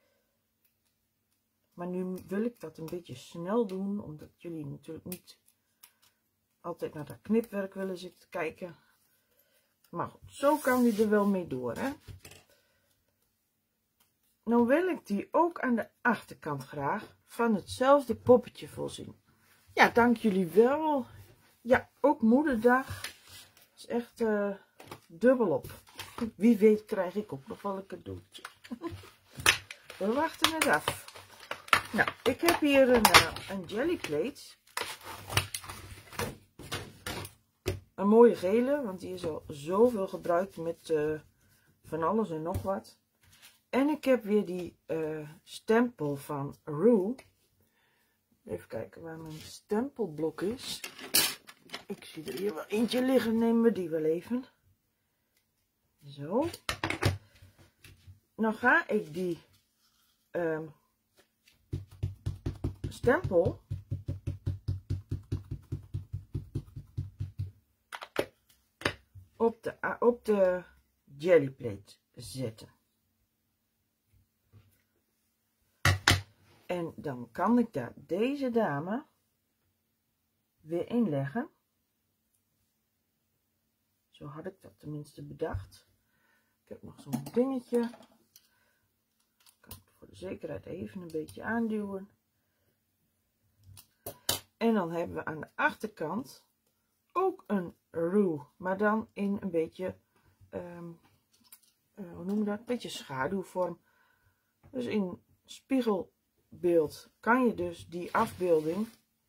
Maar nu wil ik dat een beetje snel doen, omdat jullie natuurlijk niet altijd naar dat knipwerk willen zitten kijken. Maar goed, zo kan die er wel mee door, hè. Nou wil ik die ook aan de achterkant graag van hetzelfde poppetje voorzien. Ja, dank jullie wel. Ja, ook moederdag. Is echt dubbel op. Wie weet krijg ik ook nog wel een cadeautje. We wachten het af. Nou, ik heb hier een jellyplate. Een mooie gele, want die is al zoveel gebruikt met van alles en nog wat. En ik heb weer die stempel van Rue. Even kijken waar mijn stempelblok is. Ik zie er hier wel eentje liggen, nemen we die wel even. Zo. Nou ga ik die stempel op de jellyplate zetten. En dan kan ik daar deze dame weer inleggen. Zo had ik dat tenminste bedacht. Ik heb nog zo'n dingetje. Ik kan het voor de zekerheid even een beetje aanduwen. En dan hebben we aan de achterkant ook een Rue, maar dan in een beetje, hoe noem je dat? Een beetje schaduwvorm. Dus in spiegelbeeld kan je dus die afbeelding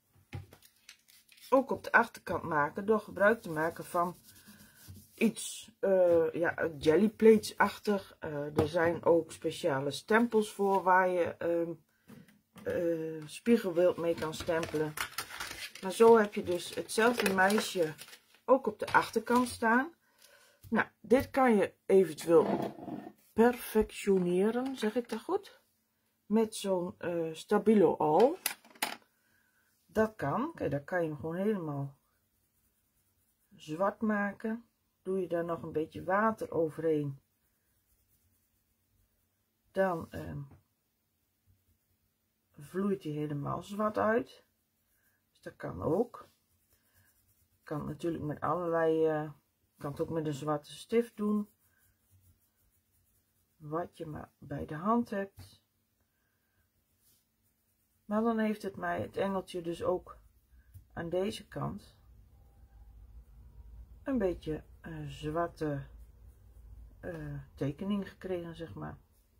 ook op de achterkant maken door gebruik te maken van iets ja, jellyplates-achtig. Er zijn ook speciale stempels voor waar je spiegelbeeld mee kan stempelen. Maar zo heb je dus hetzelfde meisje ook op de achterkant staan. Nou, dit kan je eventueel perfectioneren, zeg ik dat goed? Met zo'n Stabilo al. Dat kan. Kijk, daar kan je hem gewoon helemaal zwart maken. Doe je daar nog een beetje water overheen. Dan vloeit hij helemaal zwart uit. Dus dat kan ook. Kan natuurlijk met allerlei, kan het ook met een zwarte stift doen. Wat je maar bij de hand hebt. Maar dan heeft het mij het engeltje dus ook aan deze kant een beetje zwarte tekening gekregen, zeg maar.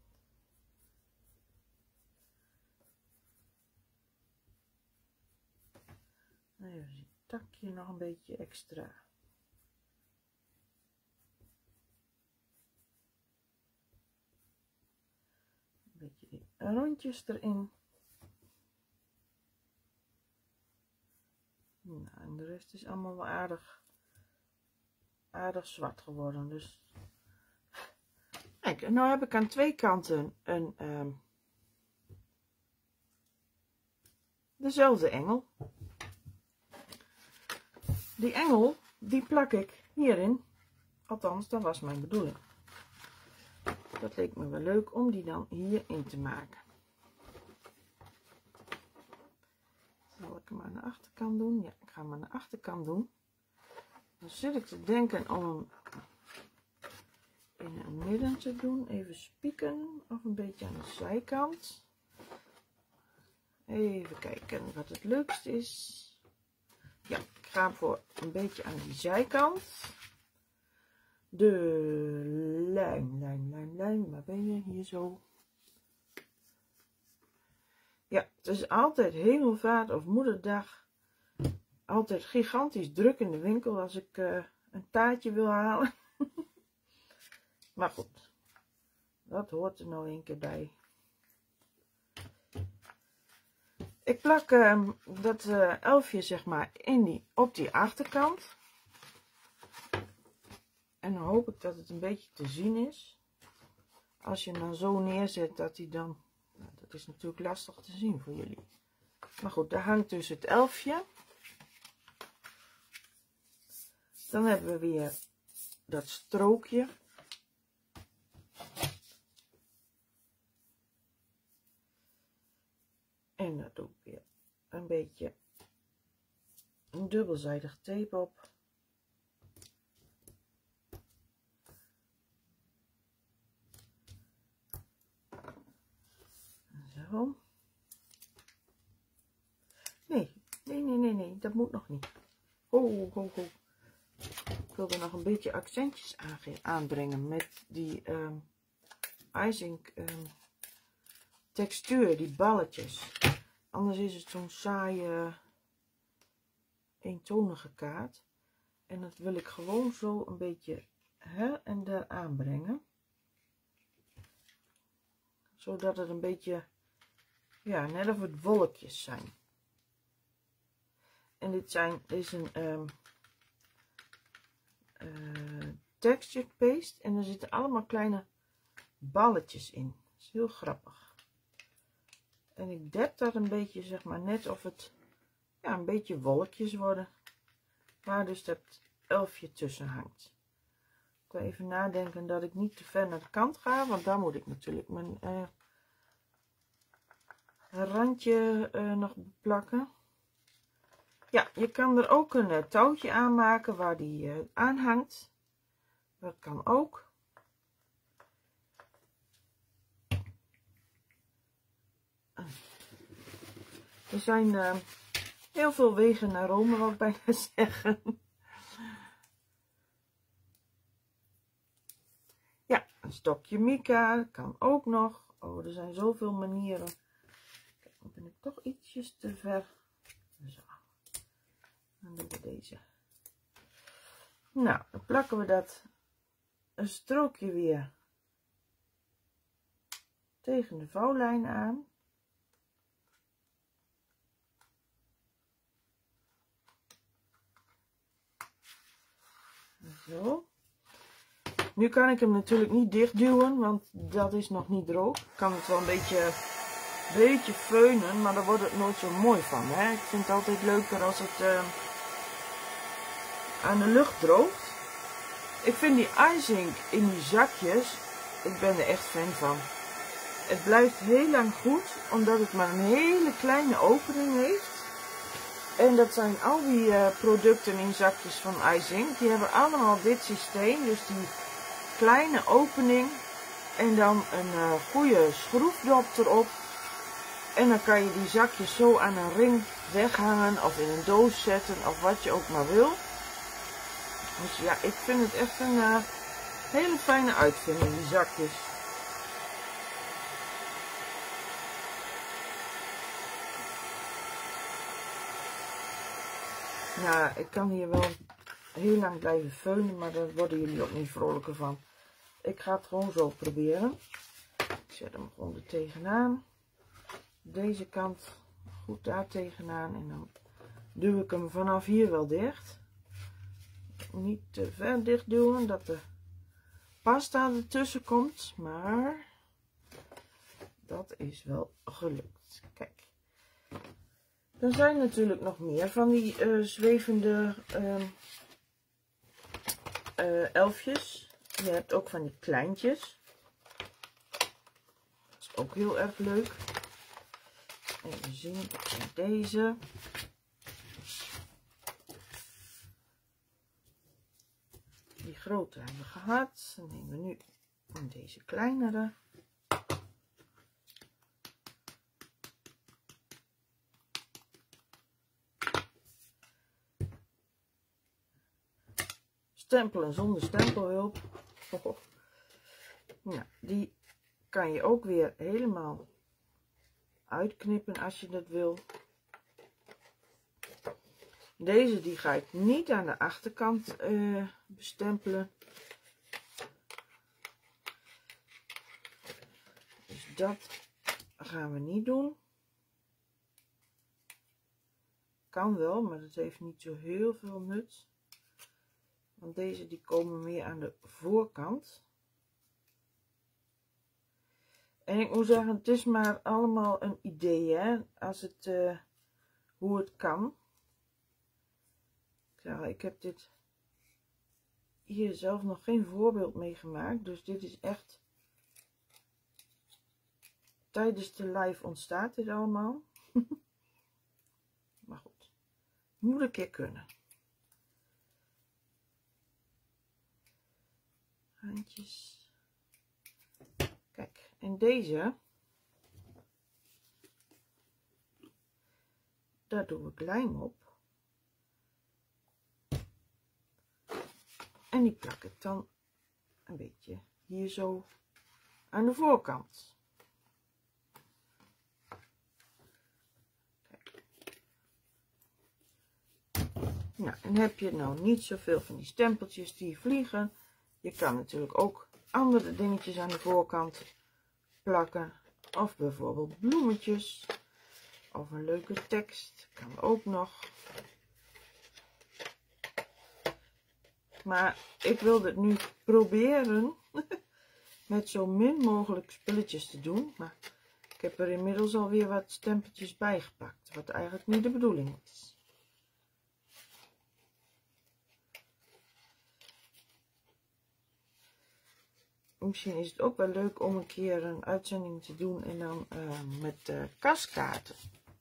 Even zien, takje nog een beetje extra. Een beetje die rondjes erin. Nou, en de rest is allemaal wel aardig zwart geworden. Dus kijk, nou heb ik aan twee kanten een dezelfde engel. Die engel, die plak ik hierin. Althans, dat was mijn bedoeling. Dat leek me wel leuk om die dan hierin te maken. Zal ik hem aan de achterkant doen? Ja, ik ga hem aan de achterkant doen. Dan zit ik te denken om hem in het midden te doen. Even spieken of een beetje aan de zijkant. Even kijken wat het leukst is. Ja, ik ga voor een beetje aan die zijkant. De lijn, waar ben je? Hier zo. Ja, het is altijd Hemelvaart of Moederdag. Altijd gigantisch druk in de winkel als ik een taartje wil halen. Maar goed, dat hoort er nou een keer bij. Ik plak dat elfje zeg maar op die achterkant. En dan hoop ik dat het een beetje te zien is. Als je hem dan zo neerzet dat hij dan... Nou, dat is natuurlijk lastig te zien voor jullie. Maar goed, daar hangt dus het elfje. Dan hebben we weer dat strookje. En daar doe ik weer een beetje een dubbelzijdig tape op. Zo. Nee, dat moet nog niet. Ho. Ik wil er nog een beetje accentjes aanbrengen met die icing textuur, die balletjes. Anders is het zo'n saaie eentonige kaart. En dat wil ik gewoon zo een beetje her en der aanbrengen. Zodat het een beetje, ja, net of het wolkjes zijn. En dit is een textured paste. En er zitten allemaal kleine balletjes in. Dat is heel grappig. En ik dep dat een beetje, zeg maar, net of het ja, een beetje wolkjes worden. Waar dus dat elfje tussen hangt. Ik wil even nadenken dat ik niet te ver naar de kant ga. Want dan moet ik natuurlijk mijn randje nog plakken. Ja, je kan er ook een touwtje aan maken waar die aan hangt. Dat kan ook. Er zijn heel veel wegen naar Rome, wil ik bijna zeggen. Ja, een stokje mica kan ook nog. Oh, er zijn zoveel manieren. Kijk, dan ben ik toch ietsjes te ver. Zo. Dan doen we deze. Nou, dan plakken we dat een strookje weer tegen de vouwlijn aan. Zo. Nu kan ik hem natuurlijk niet dicht duwen, want dat is nog niet droog. Ik kan het wel een beetje feunen, maar daar wordt het nooit zo mooi van. Hè? Ik vind het altijd leuker als het aan de lucht droogt. Ik vind die icing in die zakjes, ik ben er echt fan van. Het blijft heel lang goed, omdat het maar een hele kleine opening heeft. En dat zijn al die producten in zakjes van icing. Die hebben allemaal dit systeem. Dus die kleine opening. En dan een goede schroefdop erop. En dan kan je die zakjes zo aan een ring weghangen. Of in een doos zetten. Of wat je ook maar wil. Dus ja, ik vind het echt een hele fijne uitvinding, die zakjes. Ja, ik kan hier wel heel lang blijven veunen, maar daar worden jullie ook niet vrolijker van. Ik ga het gewoon zo proberen. Ik zet hem gewoon er tegenaan. Deze kant goed daar tegenaan en dan duw ik hem vanaf hier wel dicht. Niet te ver dicht duwen, dat de pasta ertussen komt, maar dat is wel gelukt. Kijk. Er zijn natuurlijk nog meer van die zwevende elfjes. Je hebt ook van die kleintjes. is ook heel erg leuk. Even zien, deze. Die grote hebben we gehad. Dan nemen we nu deze kleinere. Stempelen zonder stempelhulp. Nou, die kan je ook weer helemaal uitknippen als je dat wil. Deze die ga ik niet aan de achterkant bestempelen. Dus dat gaan we niet doen. Kan wel, maar dat heeft niet zo heel veel nut. Want deze die komen meer aan de voorkant. En ik moet zeggen, het is maar allemaal een idee, hè? Als het, hoe het kan. Ik heb dit hier zelf nog geen voorbeeld mee gemaakt. Dus dit is echt tijdens de live ontstaat dit allemaal. Maar goed, moet een keer kunnen. Handjes. Kijk, en deze, daar doe ik lijm op. En die plak ik dan een beetje hier zo aan de voorkant. Kijk. Nou, en heb je nou niet zoveel van die stempeltjes die vliegen. Je kan natuurlijk ook andere dingetjes aan de voorkant plakken. Of bijvoorbeeld bloemetjes. Of een leuke tekst. Kan ook nog. Maar ik wil dit nu proberen met zo min mogelijk spulletjes te doen. Maar ik heb er inmiddels alweer wat stempeltjes bij gepakt. Wat eigenlijk niet de bedoeling is. Misschien is het ook wel leuk om een keer een uitzending te doen en dan met kaskaarten.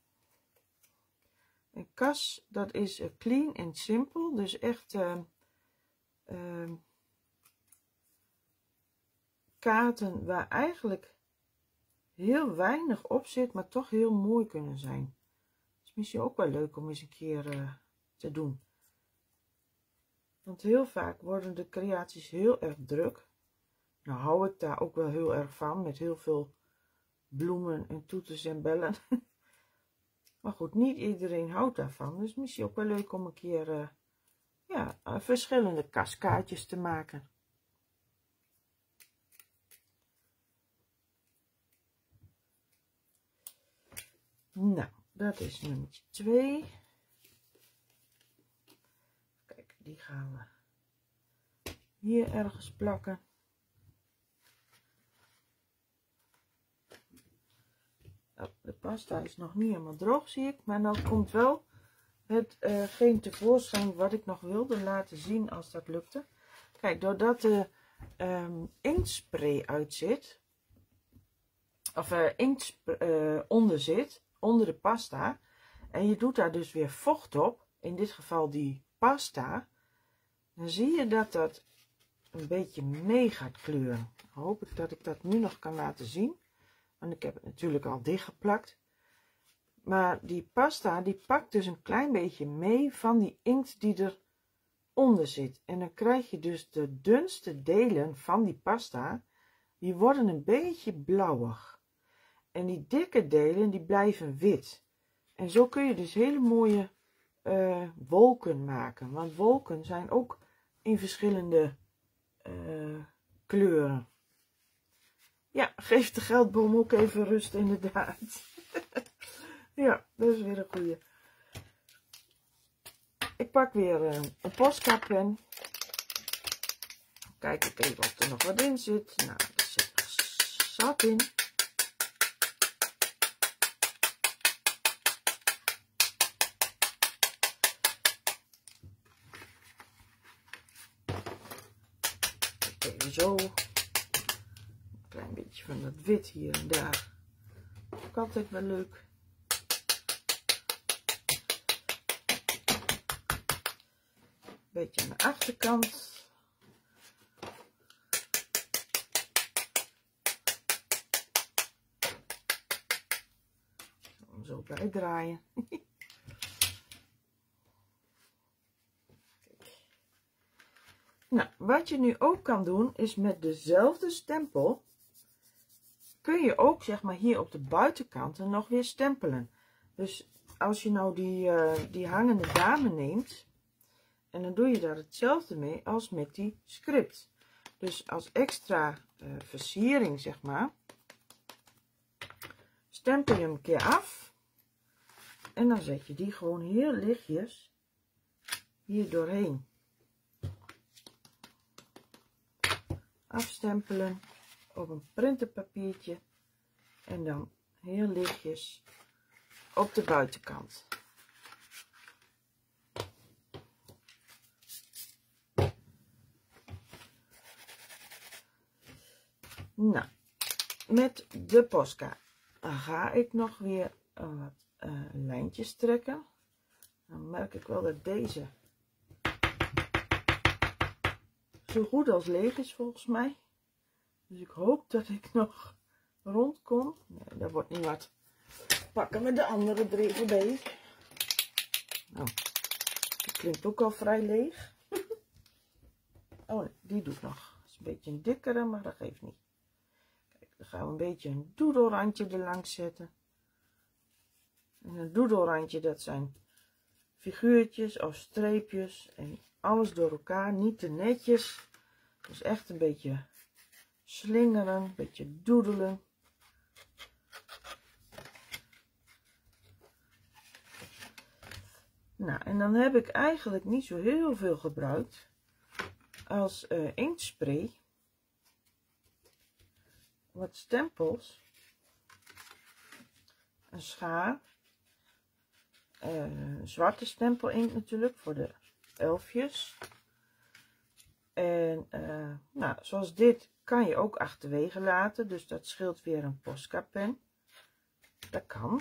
Een kas, dat is clean en simpel, dus echt kaarten waar eigenlijk heel weinig op zit, maar toch heel mooi kunnen zijn. Dat is misschien ook wel leuk om eens een keer te doen. Want heel vaak worden de creaties heel erg druk. Nou hou ik daar ook wel heel erg van, met heel veel bloemen en toeters en bellen. Maar goed, niet iedereen houdt daarvan. Dus misschien ook wel leuk om een keer verschillende kaskaartjes te maken. Nou, dat is nummer 2. Kijk, die gaan we hier ergens plakken. De pasta is nog niet helemaal droog, zie ik. Maar dan komt wel hetgeen tevoorschijn wat ik nog wilde laten zien als dat lukte. Kijk, doordat de inktspray uit zit, of inkt onder zit, onder de pasta, en je doet daar dus weer vocht op, in dit geval die pasta, dan zie je dat dat een beetje mee gaat kleuren. Dan hoop ik dat ik dat nu nog kan laten zien. Want ik heb het natuurlijk al dichtgeplakt. Maar die pasta die pakt dus een klein beetje mee van die inkt die eronder zit. En dan krijg je dus de dunste delen van die pasta. Die worden een beetje blauwig. En die dikke delen die blijven wit. En zo kun je dus hele mooie wolken maken. Want wolken zijn ook in verschillende kleuren. Ja, geef de geldboom ook even rust, inderdaad. Ja, dat is weer een goeie. Ik pak weer een Posca-pen. Kijk ik even of er nog wat in zit. Nou, er zit nog zat in. Even zo. klein beetje van dat wit hier en daar. Ook altijd wel leuk. Beetje aan de achterkant. Zo bijdraaien. Nou, wat je nu ook kan doen is met dezelfde stempel kun je ook zeg maar hier op de buitenkanten nog weer stempelen. Dus als je nou die hangende dame neemt en dan doe je daar hetzelfde mee als met die script. Dus als extra versiering zeg maar stempel je hem een keer af en dan zet je die gewoon heel lichtjes hier doorheen. Afstempelen op een printerpapiertje en dan heel lichtjes op de buitenkant. Nou, met de Posca ga ik nog weer wat lijntjes trekken. Dan merk ik wel dat deze zo goed als leeg is volgens mij. Dus ik hoop dat ik nog rond kom. Nee, dat wordt niet wat. Pakken we de andere er even bij. Nou, die klinkt ook al vrij leeg. Oh nee, die doet nog. Dat is een beetje een dikkere, maar dat geeft niet. Kijk, dan gaan we een beetje een doedelrandje erlangs zetten. En een doedelrandje, dat zijn figuurtjes of streepjes en alles door elkaar, niet te netjes. Dus echt een beetje slingeren, een beetje doedelen. Nou, en dan heb ik eigenlijk niet zo heel veel gebruikt als inktspray. Wat stempels. Een schaar. Zwarte stempel inkt natuurlijk voor de elfjes. En nou, zoals dit kan je ook achterwege laten. Dus dat scheelt weer een Posca pen. Dat kan.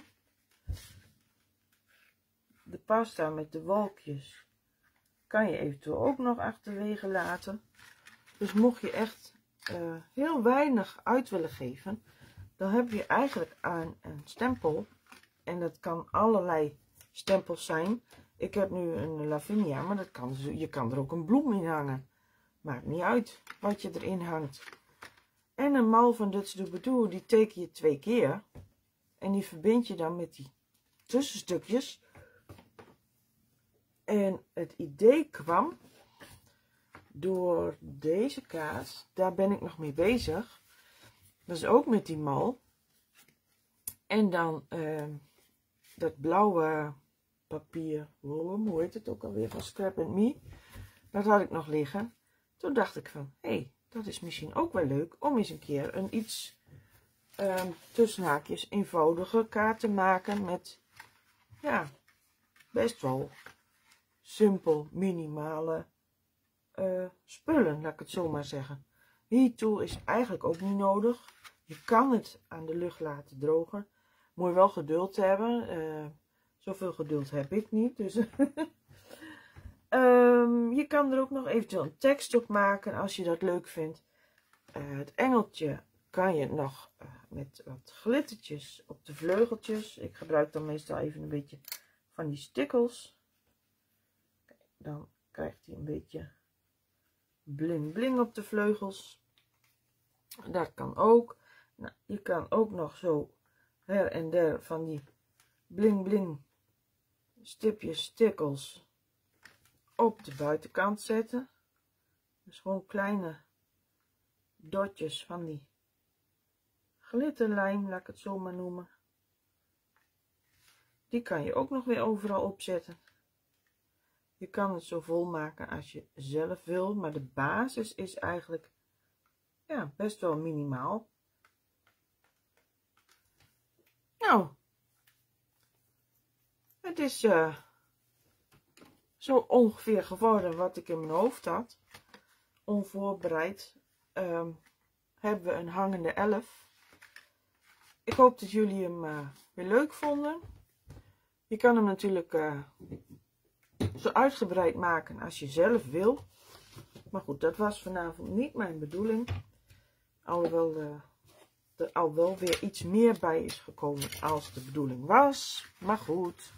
De pasta met de wolkjes kan je eventueel ook nog achterwege laten. Dus mocht je echt heel weinig uit willen geven, dan heb je eigenlijk aan een stempel. En dat kan allerlei stempels zijn. Ik heb nu een Lavinia, maar dat kan, je kan er ook een bloem in hangen. Maakt niet uit wat je erin hangt. En een mal van Dutch Doobiedoe, die teken je 2 keer. En die verbind je dan met die tussenstukjes. En het idee kwam door deze kaas. Daar ben ik nog mee bezig. Dat is ook met die mal. En dan dat blauwe papier. Hoe heet het ook alweer? Van Scrap Me. Dat had ik nog liggen. Toen dacht ik van, hé, dat is misschien ook wel leuk om eens een keer een iets tussen haakjes eenvoudige kaart te maken met, ja, best wel simpel, minimale spullen, laat ik het zo maar zeggen. Heat tool is eigenlijk ook niet nodig. Je kan het aan de lucht laten drogen. Moet je wel geduld hebben. Zoveel geduld heb ik niet, dus... je kan er ook nog eventueel een tekst op maken als je dat leuk vindt. Het engeltje kan je nog met wat glittertjes op de vleugeltjes. Ik gebruik dan meestal even een beetje van die stickels. Kijk, dan krijgt hij een beetje bling bling op de vleugels. Dat kan ook. Nou, je kan ook nog zo her en der van die bling bling stipjes stickels op de buitenkant zetten. Dus gewoon kleine dotjes van die glitterlijm, laat ik het zo maar noemen. Die kan je ook nog weer overal opzetten. Je kan het zo vol maken als je zelf wil, maar de basis is eigenlijk, ja, best wel minimaal. Nou, het is zo ongeveer geworden wat ik in mijn hoofd had. Onvoorbereid. hebben we een hangende 11. Ik hoop dat jullie hem weer leuk vonden. Je kan hem natuurlijk zo uitgebreid maken als je zelf wil. Maar goed, dat was vanavond niet mijn bedoeling. Alhoewel er al wel weer iets meer bij is gekomen als de bedoeling was. Maar goed.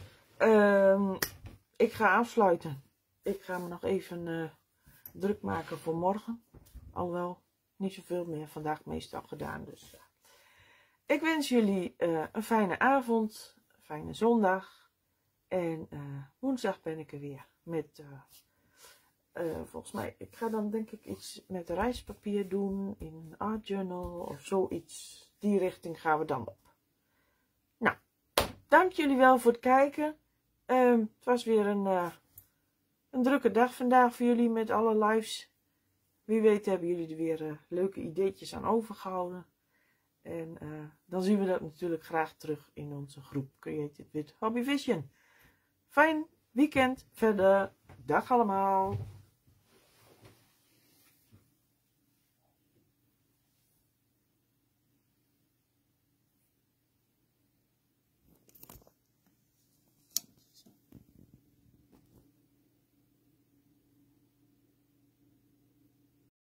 Ik ga afsluiten. Ik ga me nog even druk maken voor morgen. Alhoewel niet zoveel meer vandaag meestal gedaan. Dus ik wens jullie een fijne avond. Een fijne zondag. En woensdag ben ik er weer met... volgens mij, ik ga dan denk ik iets met reispapier doen in een art journal of zoiets. Die richting gaan we dan op. Nou, dank jullie wel voor het kijken. Het was weer een drukke dag vandaag voor jullie met alle lives. Wie weet hebben jullie er weer leuke ideetjes aan overgehouden. En dan zien we dat natuurlijk graag terug in onze groep Creative with Hobby Vision. Fijn weekend verder. Dag allemaal.